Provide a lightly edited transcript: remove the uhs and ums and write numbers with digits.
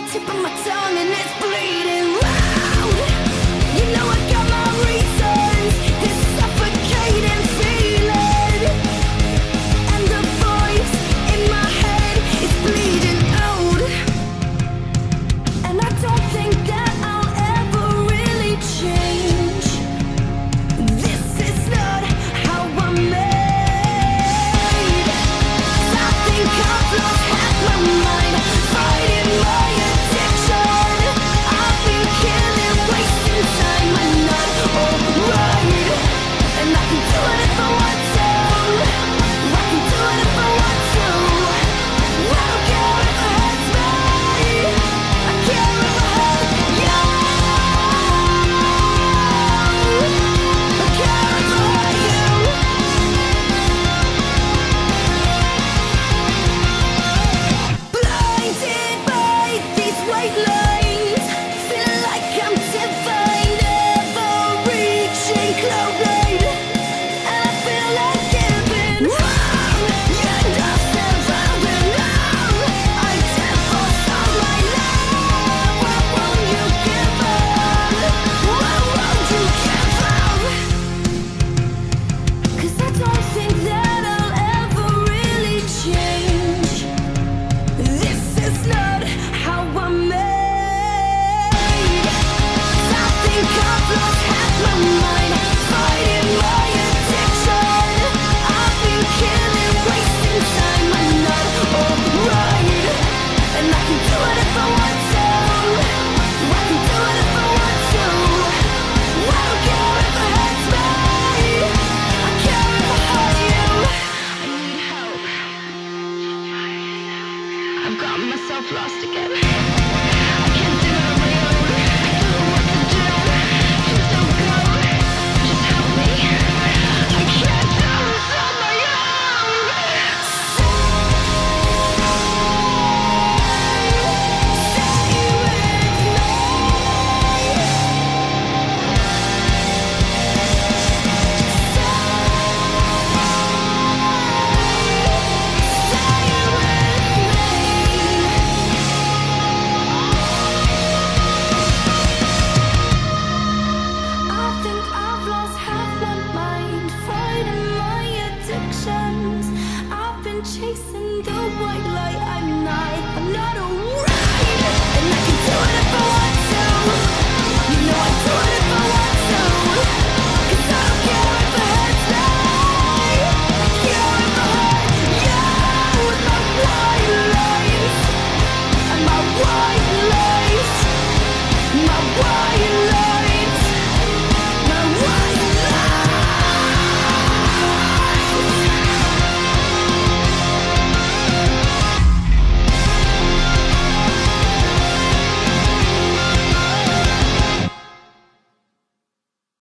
tip of my tongue and it's bleeding loud. You know I got my reasons, this suffocating feeling, and the voice in my head is bleeding out. And I don't think that I'll ever really change. This is not how I'm made. 'Cause I think I've lost half my mind, fighting my addiction. I've been killing, wasting time, I'm not alright. And I can do it if I want to. I can do it if I want to. I don't care if it hurts me. I care if it hurts you. I care if it hurts you. Blinded by these white lines, feel like I'm divine, never reaching cloud nine. And I feel like giving up, and I'm surrounded now. I divorced all my love. Why won't you give up? Why won't you give up? 'Cause I don't think that I'll ever really change. This is not how I'm made. 'Cause I think I've lost half my mind, fighting my addiction. I've been killing, wasting time, I'm not alright. And I can do it if I want to. I can do it if I want to. I don't care if it hurts me. I care if it hurts you. I need help. I've got myself lost again. I can't do it on my own. I don't know what to do. Please don't go. Just help me. I can't do this on my own. Stay with me. I think I've lost half my mind, fighting my addictions. I've been chasing